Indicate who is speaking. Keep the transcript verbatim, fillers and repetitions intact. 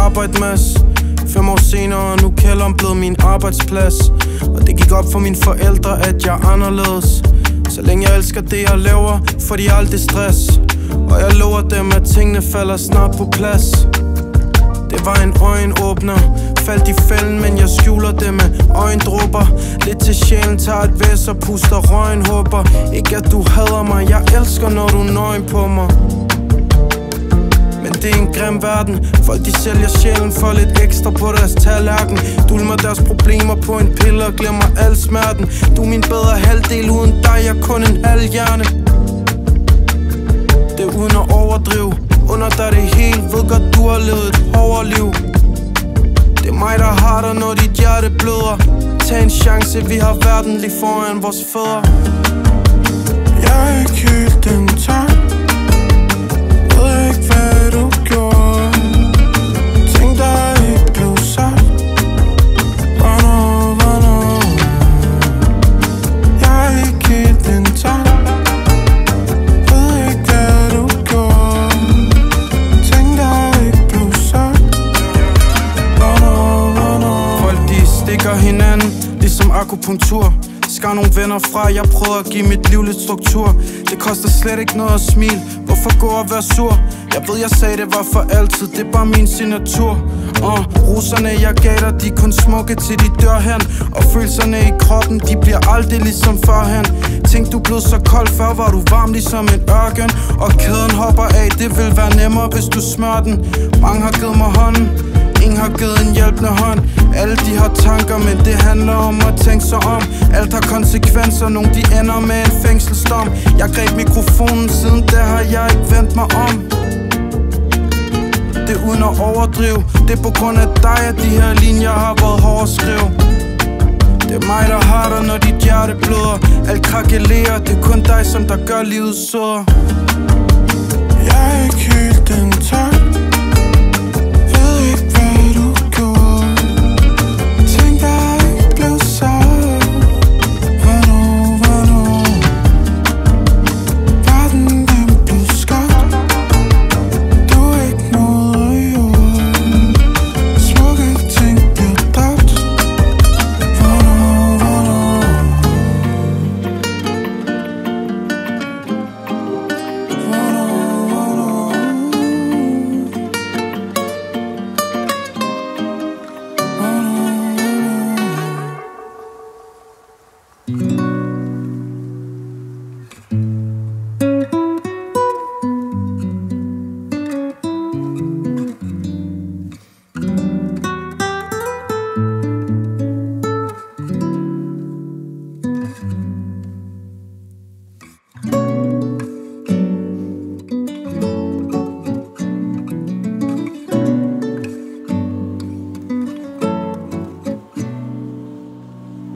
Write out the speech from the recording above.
Speaker 1: arbejde mass. Fem år senere, nu kælderen blevet min arbejdsplads. Og det gik op for mine forældre, at jeg er anderledes. Så længe jeg elsker det jeg laver, får de aldrig stress. Og jeg lover dem, at tingene falder snart på plads. Det var en øjenåbner. Faldt i fælden, men jeg skjuler det med øjendråber. Lidt til sjælen, tager et væs og puster røgen. Håber ikke at du hader mig. Jeg elsker når du er nøgen på mig. Men det er en grim verden. Folk de sælger sjælen for lidt ekstra på deres tallerken. Dulmer deres problemer på en pille og glemmer al smerten. Du er min bedre halvdel, uden dig jeg er kun en halv hjerne. Det er uden at overdrive. Under dig det hele, ved godt du har levet et hårdere liv. Det er mig der har dig, når dit hjerte bløder. Tag en chance, vi har verden lige foran vores fødder. Jeg er ikke helt den tak. Ved ikke hvad du gjorde. Ting der ikke blev sagt. Hvornår, hvornår. Jeg er ikke helt den tak. Ved ikke hvad du gjorde. Ting der ikke blev sagt. Hvornår, hvornår. Folk de stikker hinanden ligesom akupunktur. Skar nogle venner fra, jeg prøver at give mit liv lidt struktur. Det koster slet ikke noget at smile. Hvorfor gå og være sur? Jeg ved jeg sagde det var for altid, det er bare min signatur. uh, Roserne jeg gav dig, de er kun smukke til de dør hen. Og følelserne i kroppen, de bliver aldrig ligesom førhen. Tænk du blev så kold, før var du varm ligesom en ørken. Og kæden hopper af, det vil være nemmere hvis du smør den. Mange har givet mig hånden, ingen har givet en hjælpende hånd. Alle de har tanker, men det handler om at tænke sig om. Alt har konsekvenser, nogle de ender med en fængselsdom. Jeg greb mikrofonen, siden der har jeg ikke vendt mig om. Det er uden at overdrive. Det er på grund af dig, at de her linjer har været hårde at skrive. Det er mig der har dig, når dit hjerte bløder. Alt krakelerer, det er kun dig som der gør livet sødere. Jeg er ikke helt den